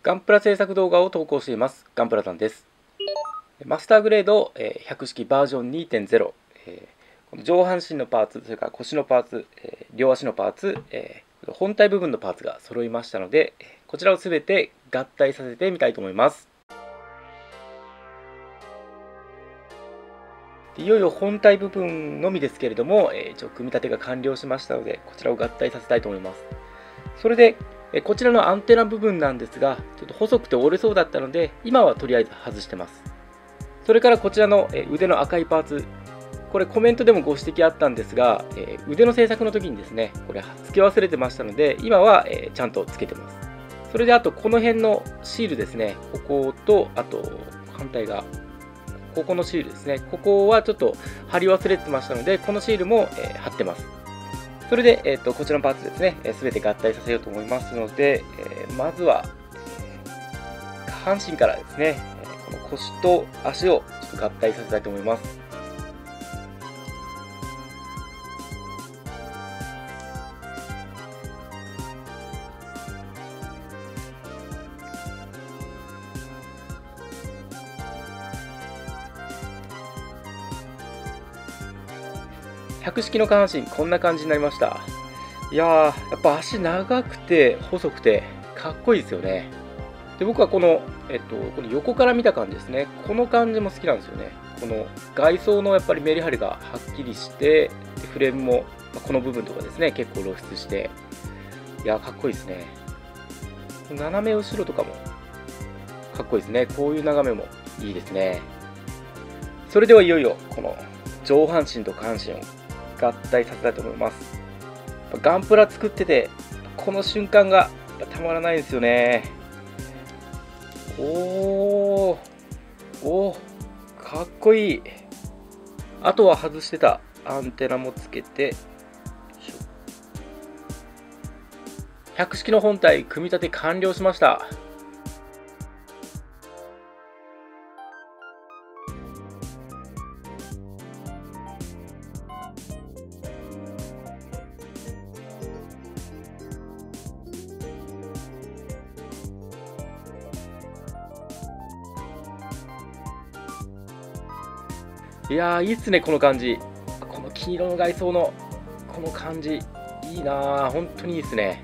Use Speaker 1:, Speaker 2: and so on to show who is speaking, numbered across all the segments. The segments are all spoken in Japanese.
Speaker 1: ガンプラ制作動画を投稿しています。ガンプラさんです。マスターグレード100式バージョン 2.0、この上半身のパーツ、それから腰のパーツ、両足のパーツ、本体部分のパーツが揃いましたので、こちらをすべて合体させてみたいと思います。いよいよ本体部分のみですけれども、一応組み立てが完了しましたので、こちらを合体させたいと思います。それで、こちらのアンテナ部分なんですが、ちょっと細くて折れそうだったので、今はとりあえず外してます。それからこちらの腕の赤いパーツ、これコメントでもご指摘あったんですが、腕の製作の時にですね、これ付け忘れてましたので、今はちゃんと付けてます。それであとこの辺のシールですね、ここと、あと反対側、ここのシールですね、ここはちょっと貼り忘れてましたので、このシールも貼ってます。それで、こちらのパーツですね、すべて合体させようと思いますので、まずは、下半身からですね、この腰と足をちょっと合体させたいと思います。100式の下半身、こんな感じになりました。いやー、やっぱ足長くて細くてかっこいいですよね。で、僕はこの横から見た感じですね。この感じも好きなんですよね。この外装のやっぱりメリハリがはっきりして、フレームもこの部分とかですね、結構露出して、いやー、かっこいいですね。斜め後ろとかもかっこいいですね。こういう眺めもいいですね。それではいよいよこの上半身と下半身を合体させたいと思います。ガンプラ作っててこの瞬間がたまらないんですよね。おー、かっこいい。あとは外してたアンテナもつけて、100式の本体組み立て完了しました。いやー、いいっすね、この感じ。この黄色の外装のこの感じ、いいなー、本当にいいっすね。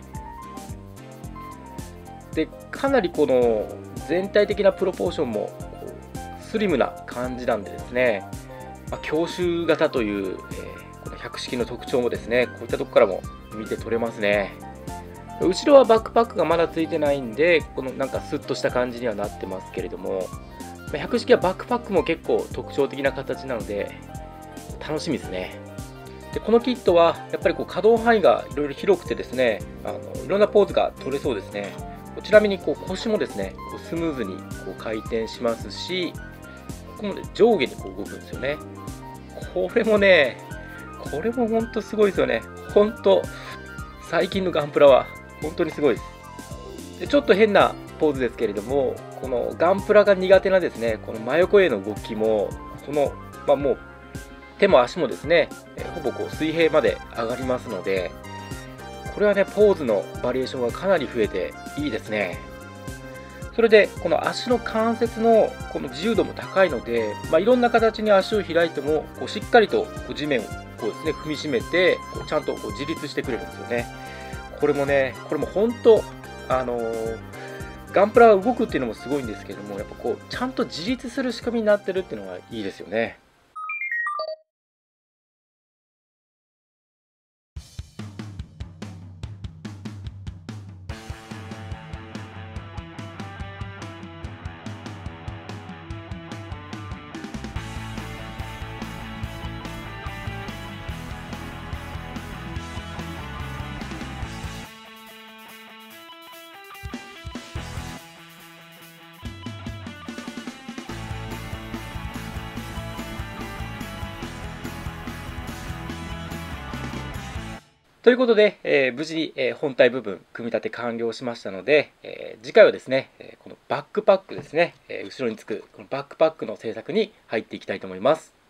Speaker 1: で、かなりこの全体的なプロポーションもこうスリムな感じなんでですね、強襲型という、この100式の特徴もですね、こういったとこからも見て取れますね。後ろはバックパックがまだついてないんで、このなんかスッとした感じにはなってますけれども、100式はバックパックも結構特徴的な形なので楽しみですね。でこのキットはやっぱりこう可動範囲がいろいろ広くてですね、いろんなポーズが取れそうですね。ちなみにこう腰もですね、こうスムーズにこう回転しますし、ここも、ね、上下にこう動くんですよね。これもね、これも本当すごいですよね。本当最近のガンプラは本当にすごいです。でちょっと変なポーズですけれども、このガンプラが苦手なですね、この真横への動きも、この、もう手も足もですね、ほぼこう水平まで上がりますので、これはね、ポーズのバリエーションがかなり増えていいですね。それで、この足の関節のこの自由度も高いので、いろんな形に足を開いても、こうしっかりとこう地面をこうですね、踏みしめて、こうちゃんとこう自立してくれるんですよね。これもね、これも本当、ガンプラが動くっていうのもすごいんですけども、やっぱこうちゃんと自立する仕組みになってるっていうのがいいですよね。ということで、無事に、本体部分組み立て完了しましたので、次回はですね、このバックパックですね、後ろにつくこのバックパックの製作に入っていきたいと思います。